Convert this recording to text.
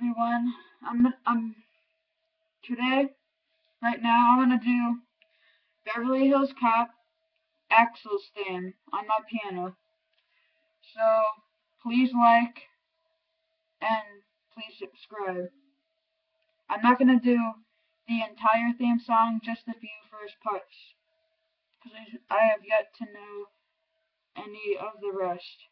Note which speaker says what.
Speaker 1: everyone. Today, right now, I'm gonna do Beverly Hills Cop Axel's theme on my piano. So, please like and please subscribe. I'm not gonna do the entire theme song, just a few first parts, because I have yet to know any of the rest.